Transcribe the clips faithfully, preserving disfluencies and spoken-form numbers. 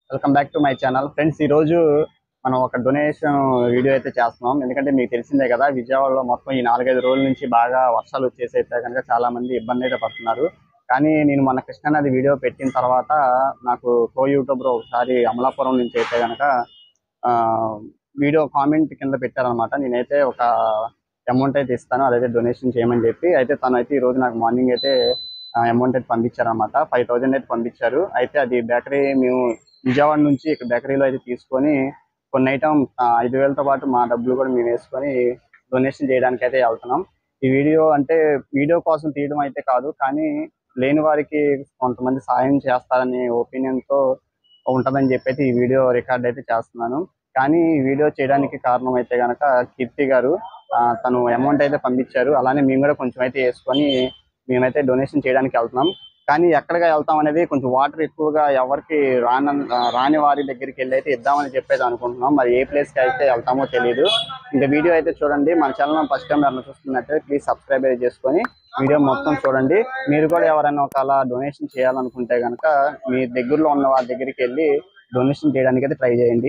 Welcome back to my channel friends. ఈ రోజు మనం ఒక డొనేషన్ వీడియో అయితే చేస్తున్నాం. ఎందుకంటే మీకు తెలిసిందే కదా, విజయవాడలో మొత్తం ఈ నాలుగైదు రోజుల నుంచి బాగా వర్షాలు వచ్చేసి అయితే కనుక చాలా మంది ఇబ్బంది అయితే పడుతున్నారు. కానీ నేను మన కృష్ణానది వీడియో పెట్టిన తర్వాత నాకు కో యూట్యూబర్ ఒకసారి అమలాపురం నుంచి అయితే కనుక వీడియో కామెంట్ కింద పెట్టారనమాట. నేనైతే ఒక అమౌంట్ అయితే ఇస్తాను, అదైతే డొనేషన్ చేయమని చెప్పి అయితే తను అయితే ఈ రోజు నాకు మార్నింగ్ అయితే అమౌంట్ అయితే పంపించారనమాట. ఫైవ్ థౌజండ్ అయితే పంపించారు. అయితే అది బేకరీ మేము విజయవాడ నుంచి ఇక్కడ బేకరీలో అయితే తీసుకొని కొన్ని ఐటమ్ ఐదు వేలతో పాటు మా డబ్బులు కూడా మేము వేసుకొని డొనేషన్ చేయడానికి అయితే వెళ్తున్నాం. ఈ వీడియో అంటే వీడియో కోసం తీయడం అయితే కాదు, కానీ లేని వారికి కొంతమంది సాయం చేస్తారనే ఒపీనియన్తో ఉంటుందని చెప్పి అయితే ఈ వీడియో రికార్డ్ అయితే చేస్తున్నాను. కానీ ఈ వీడియో చేయడానికి కారణం అయితే కనుక కీర్తి గారు తను అమౌంట్ అయితే పంపించారు. అలానే మేము కూడా కొంచెం అయితే వేసుకొని మేమైతే డొనేషన్ చేయడానికి వెళ్తున్నాం. కానీ ఎక్కడికి వెళ్తాం అనేది కొంచెం వాటర్ ఎక్కువగా ఎవరికి రాని రాని వారి దగ్గరికి వెళ్ళి అయితే ఇద్దామని చెప్పేది అనుకుంటున్నాం. మరి ఏ ప్లేస్కి అయితే వెళ్తామో తెలియదు. ఇంకా వీడియో అయితే చూడండి. మన ఛానల్ ఫస్ట్ టైం ఎవరైనా చూస్తున్నట్టు ప్లీజ్ సబ్స్క్రైబ్ అయితే చేసుకొని వీడియో మొత్తం చూడండి. మీరు కూడా ఎవరైనా ఒకవేళ డొనేషన్ చేయాలనుకుంటే కనుక మీ దగ్గరలో ఉన్న వారి దగ్గరికి వెళ్ళి డొనేషన్ చేయడానికి అయితే ట్రై చేయండి.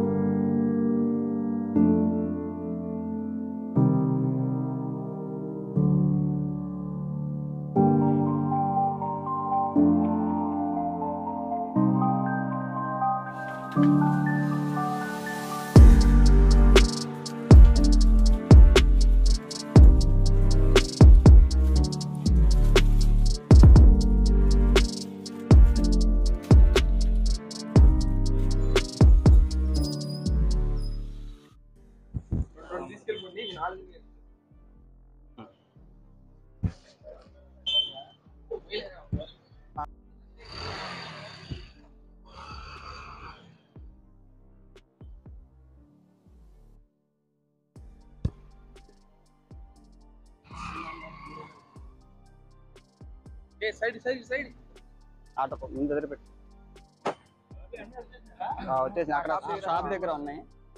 సైడ్ సైడ్ సైడ్ ఆటో ముందు దగ్గర పెట్టు. వచ్చేసి అక్కడ షాప్ దగ్గర ఉన్నాయి.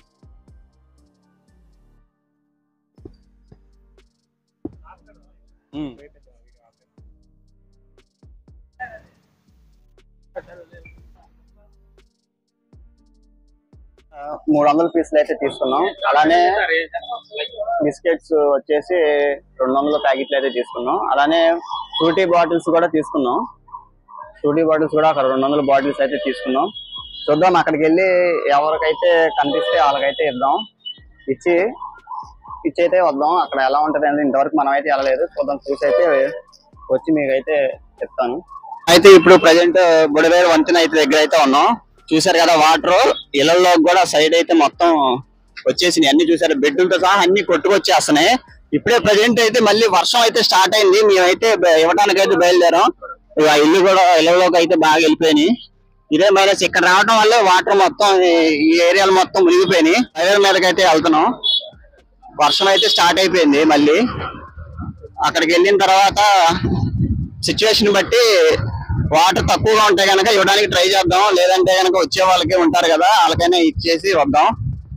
మూడు వందల పీసులు అయితే తీసుకున్నాం. అలానే బిస్కెట్స్ వచ్చేసి రెండు వందల ప్యాకెట్లు అయితే తీసుకున్నాం. అలానే ఫ్రూటీ బాటిల్స్ కూడా తీసుకున్నాం. ఫ్రూటీ బాటిల్స్ కూడా అక్కడ రెండు వందల బాటిల్స్ అయితే తీసుకున్నాం. చూద్దాం, అక్కడికి వెళ్ళి ఎవరికైతే కనిపిస్తే వాళ్ళకైతే ఇద్దాం. ఇచ్చి ఇచ్చి అయితే వద్దాం. అక్కడ ఎలా ఉంటుంది అనేది ఇంతవరకు మనం అయితే వెళ్ళలేదు. చూద్దాం, చూసి అయితే వచ్చి మీకైతే చెప్తాను. అయితే ఇప్పుడు ప్రజెంట్ బుడవేరు వంతెన అయితే దగ్గర అయితే ఉన్నాం. చూసారు కదా, వాటర్ ఇళ్లలో కూడా సైడ్ అయితే మొత్తం వచ్చేసినాయి. అన్ని చూసారు, బెడ్లతో సహా అన్ని కొట్టుకొచ్చేస్తున్నాయి. ఇప్పుడే ప్రజెంట్ అయితే మళ్ళీ వర్షం అయితే స్టార్ట్ అయింది. మేమైతే ఇవ్వడానికి అయితే బయలుదేరాం. ఆ ఇల్లు కూడా ఇళ్లలోకి అయితే బాగా వెళ్ళిపోయినాయి. ఇదే మైనస్ ఇక్కడ రావడం వల్ల వాటర్ మొత్తం ఈ ఏరియాలు మొత్తం మునిగిపోయినాయి. హైవే మీదకి అయితే వెళ్తున్నాం. వర్షం అయితే స్టార్ట్ అయిపోయింది. మళ్ళీ అక్కడికి వెళ్ళిన తర్వాత సిచ్యువేషన్ బట్టి వాటర్ తక్కువగా ఉంటాయి కనుక ఇవ్వడానికి ట్రై చేద్దాం. లేదంటే కనుక వచ్చే వాళ్ళకి ఉంటారు కదా, వాళ్ళకైనా ఇచ్చేసి వద్దాం.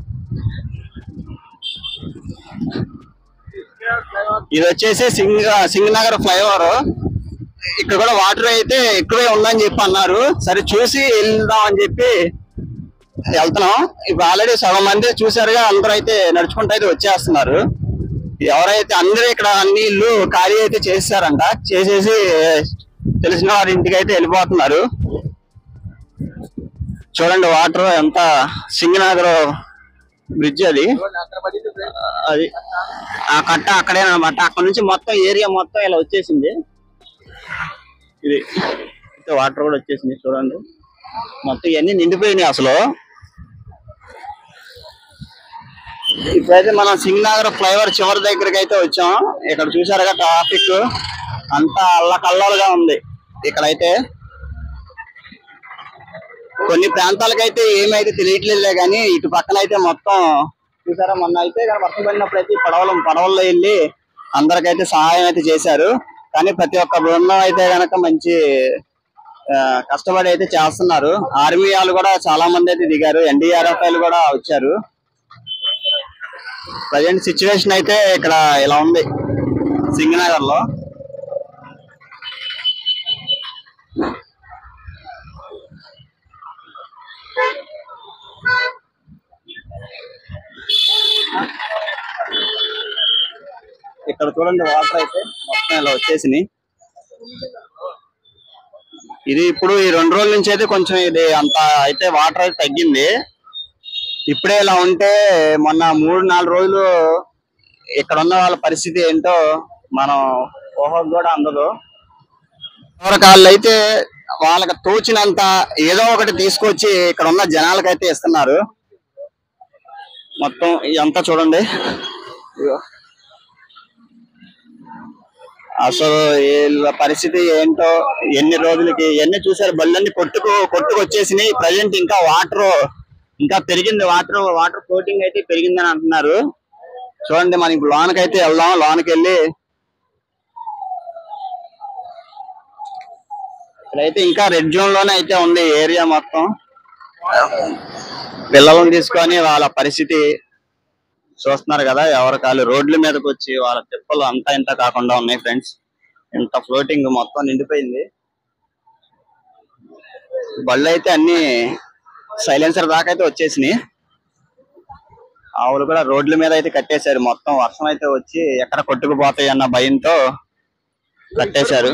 ఇది వచ్చేసి సింగ్ సింగనగర్ ఫ్లైఓవర్. ఇక్కడ కూడా వాటర్ అయితే ఎక్కువే ఉందని చెప్పి అన్నారు. సరే చూసి వెళ్దాం అని చెప్పి వెళ్తున్నాం. ఇప్పుడు ఆల్రెడీ సగం మంది చూసారుగా, అందరూ అయితే నడుచుకుంటూ అయితే వచ్చేస్తున్నారు. ఎవరైతే అందరూ ఇక్కడ అన్ని ఇల్లు ఖాళీ అయితే చేశారంట. చేసేసి తెలిసిన వారి ఇంటికి అయితే వెళ్ళిపోతున్నారు. చూడండి వాటర్ ఎంత, సింగనగర్ బ్రిడ్జ్ అది అది ఆ కట్ట అక్కడే అనమాట. అక్కడ నుంచి మొత్తం ఏరియా మొత్తం ఇలా వచ్చేసింది. ఇది వాటర్ కూడా వచ్చేసింది. చూడండి మొత్తం ఇవన్నీ నిండిపోయినాయి అసలు. ఇప్పుడైతే మనం సింగనగర్ ఫ్లైఓవర్ చివరి దగ్గరికి అయితే వచ్చాం. ఇక్కడ చూసారుగా ట్రాఫిక్ అంతా అల్లకల్లోలుగా ఉంది. ఇక్కడైతే కొన్ని ప్రాంతాలకైతే ఏమైతే తెలియట్లేదులే, కానీ ఇటు పక్కన అయితే మొత్తం చూసారా. మొన్న అయితే వర్షం పడినప్పుడు అయితే పడవలు పడవల్లో వెళ్ళి అందరికైతే సహాయం అయితే చేశారు. కానీ ప్రతి ఒక్క బృందం అయితే కనుక మంచి కష్టపడి అయితే చేస్తున్నారు. ఆర్మీ వాళ్ళు కూడా చాలా మంది అయితే దిగారు. ఎన్డీఆర్ఎఫ్ వాళ్ళు కూడా వచ్చారు. ప్రజెంట్ సిచ్యువేషన్ అయితే ఇక్కడ ఇలా ఉంది సింగనగర్ లో. ఇక్కడ చూడండి వాటర్ అయితే మొత్తం ఇలా వచ్చేసినాయి. ఇది ఇప్పుడు ఈ రెండు రోజుల నుంచి అయితే కొంచెం ఇది అంత అయితే వాటర్ అయితే తగ్గింది. ఇప్పుడే ఇలా ఉంటే మొన్న మూడు నాలుగు రోజులు ఇక్కడ ఉన్న వాళ్ళ పరిస్థితి ఏంటో మనం ఊహకు కూడా అందదు. ఎవరికాళ్ళు అయితే వాళ్ళకి తోచినంత ఏదో ఒకటి తీసుకొచ్చి ఇక్కడ ఉన్న జనాలకైతే ఇస్తున్నారు. మొత్తం ఇదంతా చూడండి. అసలు వీళ్ళ పరిస్థితి ఏంటో, ఎన్ని రోజులకి ఎన్ని చూసారు, బళ్ళన్నీ కొట్టుకు కొట్టుకు వచ్చేసినాయి. ప్రజెంట్ ఇంకా వాటర్ ఇంకా పెరిగింది, వాటర్ వాటర్ ఫ్లోటింగ్ అయితే పెరిగిందని అంటున్నారు. చూడండి మనం ఇప్పుడు లోనకైతే వెళ్దాం. లోనకి వెళ్ళి ఇక్కడైతే ఇంకా రెడ్ జోన్ లోనే అయితే ఉంది ఏరియా మొత్తం. పిల్లలను తీసుకొని వాళ్ళ పరిస్థితి చూస్తున్నారు కదా, ఎవరి కాళ్ళు రోడ్ల మీదకి వచ్చి వాళ్ళ తిప్పలు అంతా ఇంత కాకుండా ఉన్నాయి ఫ్రెండ్స్. ఇంత ఫ్లోటింగ్ మొత్తం నిండిపోయింది. బళ్ళు అయితే అన్ని సైలెన్సర్ దాకా అయితే వచ్చేసినాయి. ఆవులు కూడా రోడ్ల మీద అయితే కట్టేశారు. మొత్తం వర్షం అయితే వచ్చి ఎక్కడ కొట్టుకుపోతాయి అన్న భయంతో కట్టేశారు.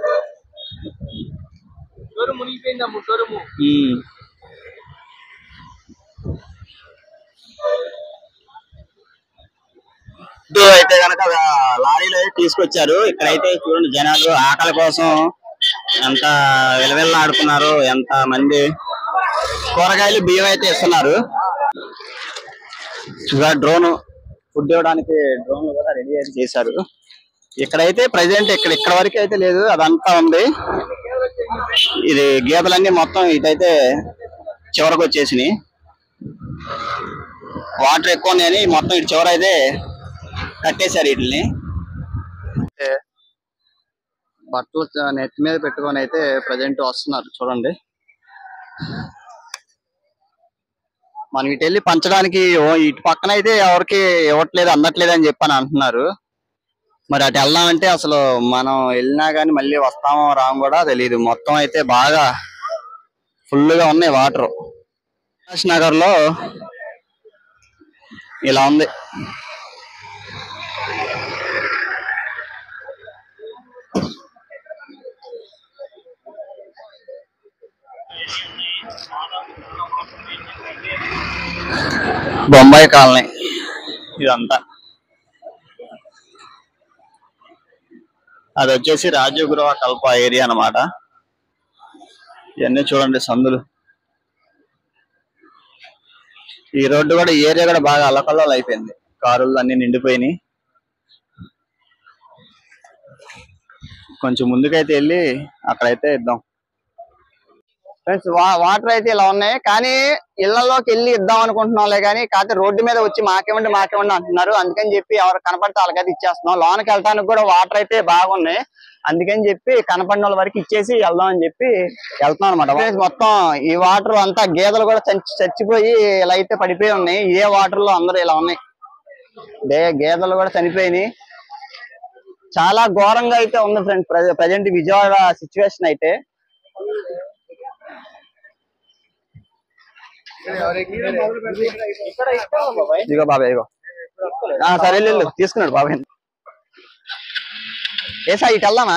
అయితే కనుక లారీలో తీసుకొచ్చారు. ఇక్కడైతే చూడండి జనాలు ఆకలి కోసం ఎంత విలవిల్లాడుతున్నారు. ఎంత మంది కూరగాయలు బియ్యం అయితే ఇస్తున్నారు. డ్రోన్ ఫుడ్ ఇవ్వడానికి డ్రోన్ కూడా రెడీ అయితే చేశారు. ఇక్కడైతే ప్రజెంట్ ఇక్కడ ఇక్కడ వరకు అయితే లేదు, అదంతా ఉంది. ఇది గీతలన్నీ మొత్తం ఇటైతే చివరకు వచ్చేసినాయి. వాటర్ ఎక్కువ ఉన్నాయని మొత్తం ఇటు చివర అయితే కట్టేశారు వీటిని. బట్టలు నెత్తి మీద పెట్టుకొని అయితే ప్రజెంట్ వస్తున్నారు చూడండి. మనం ఇటు వెళ్ళి పంచడానికి ఇటు పక్కన అయితే ఎవరికి ఇవ్వట్లేదు, అందట్లేదు అని చెప్పని అంటున్నారు. మరి అటు వెళ్దామంటే అసలు మనం వెళ్ళినా కానీ మళ్ళీ వస్తామో రాము కూడా తెలియదు. మొత్తం అయితే బాగా ఫుల్ గా ఉన్నాయి వాటర్. ప్రకాష్ నగర్ లో ఇలా ఉంది. బొంబాయి కాలనీ ఇదంతా. అది వచ్చేసి రాజీవ్ గృహ కల్ప ఏరియా అన్నమాట. ఇవన్నీ చూడండి సందులు. ఈ రోడ్డు కూడా ఏరియా కూడా బాగా అల్లకల్లోలు అయిపోయింది. కారులు అన్ని నిండిపోయినాయి. కొంచెం ముందుకైతే వెళ్ళి అక్కడైతే ఇద్దాం ఫ్రెండ్స్. వాటర్ అయితే ఇలా ఉన్నాయి, కానీ ఇళ్లలోకి వెళ్ళి ఇద్దాం అనుకుంటున్నాంలే, కానీ కాకపోతే రోడ్డు మీద వచ్చి మాకేమండి మాకేమండి అంటున్నారు. అందుకని చెప్పి ఎవరు కనపడితే వాళ్ళకైతే ఇచ్చేస్తున్నాం. లోనకి వెళ్ళడానికి కూడా వాటర్ అయితే బాగున్నాయి, అందుకని చెప్పి కనపడిన వాళ్ళ వరకు ఇచ్చేసి వెళ్దాం అని చెప్పి వెళ్తున్నాం అనమాట. మొత్తం ఈ వాటర్ అంతా గేదెలు కూడా చచ్చిపోయి ఇలా అయితే పడిపోయి ఉన్నాయి. ఏ వాటర్ లో అందరూ ఇలా ఉన్నాయి. గేదెలు కూడా చనిపోయినాయి. చాలా ఘోరంగా అయితే ఉంది ఫ్రెండ్స్ ప్రజెంట్ విజయవాడ సిచ్యువేషన్ అయితే. ఇగో బాబాయ్, ఇగో సరే వెళ్ళు తీసుకున్నాడు బాబాయ్. ఏ సార్ ఇటు వెళ్దామా?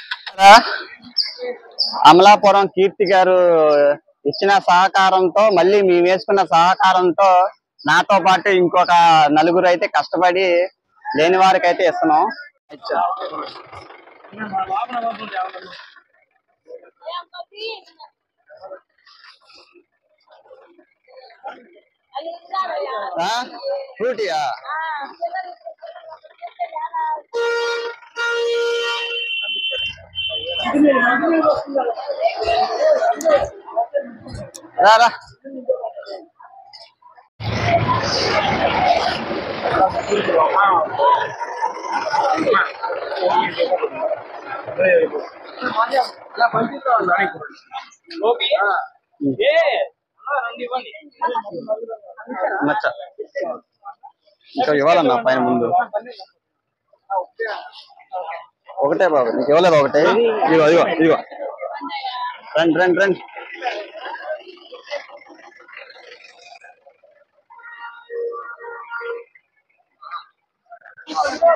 అమలాపురం కీర్తి గారు ఇచ్చిన సహకారంతో, మళ్ళీ మేము వేసుకున్న సహకారంతో నాతో పాటు ఇంకొక నలుగురు అయితే కష్టపడి లేని వారికి అయితే ఇస్తున్నాం. ఫ్రూటియా? రా ఇంకా ఇవ్వాలన్నా పైన ముందు ఒకటే బాబు, నీకు ఇవ్వలేదు ఒకటే. ఇదిగో ఇదిగో ఇదిగో రండి రండి రండి.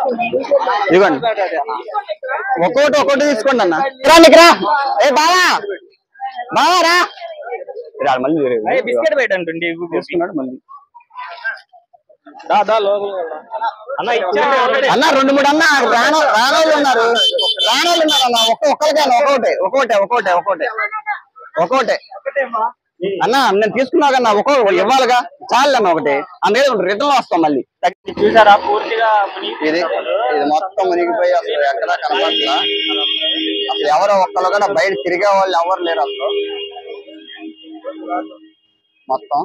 ఇదిగోండి ఒక్కొక్కటి ఒక్కొక్కటి తీసుకోండి అన్న రా ఏ బావా బావా రా మళ్ళీ బిస్కెట్ పెట్టండి తీసుకున్నాడు మళ్ళీ అన్న రెండు మూడు అన్న రానో రానోళ్ళు ఉన్నారు రానోళ్ళు ఉన్నారు అన్న ఒక్క ఒక్కరికైనా ఒక్కొక్కటే ఒక్కొక్కటే ఒక్కొక్కటే ఒక్కొక్కటే ఒక్కొక్కటే అన్న నేను తీసుకున్నా కన్నా ఒక్కో ఇవ్వాలిగా చాలు అన్న ఒకటి అందుకే రిటర్న్ వస్తాం మళ్ళీ చూసారా పూర్తిగా ఇది ఇది మొత్తం మునిగిపోయి అసలు ఎక్కడా కనపడలా అసలు ఎవరో ఒక్కరు కూడా బయట తిరిగే వాళ్ళు ఎవరు లేరు అసలు మొత్తం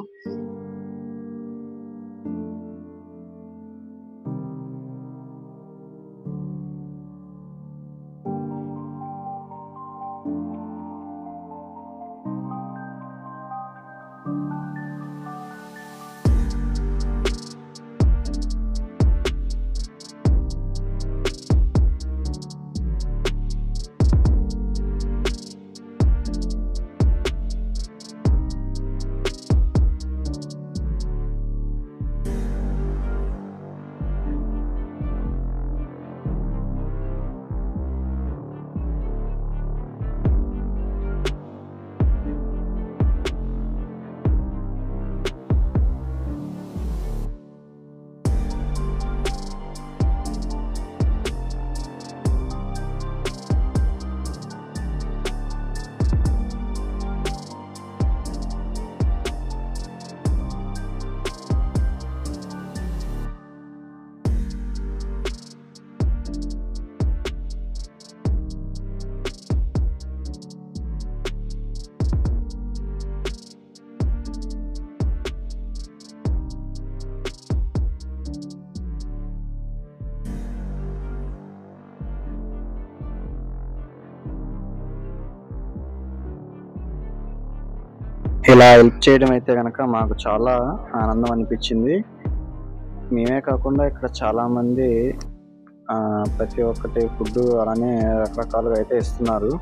ఇలా హెల్ప్ చేయడం అయితే కనుక మాకు చాలా ఆనందం అనిపించింది. మేమే కాకుండా ఇక్కడ చాలా మంది ప్రతి ఒక్కటి ఫుడ్ అలానే రకరకాలుగా అయితే ఇస్తున్నారు.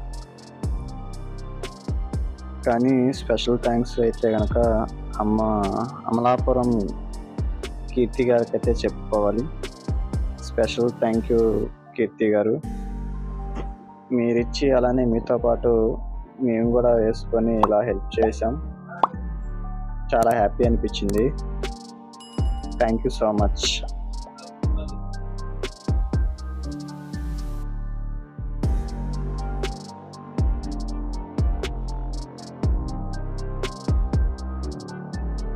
కానీ స్పెషల్ థ్యాంక్స్ అయితే కనుక అమ్మ అమలాపురం కీర్తి గారికి అయితే చెప్పుకోవాలి. స్పెషల్ థ్యాంక్ యూ కీర్తి గారు. మీరిచ్చి అలానే మీతో పాటు మేము కూడా వేసుకొని ఇలా హెల్ప్ చేసాం. చాలా హ్యాపీ అనిపించింది. Thank you so much.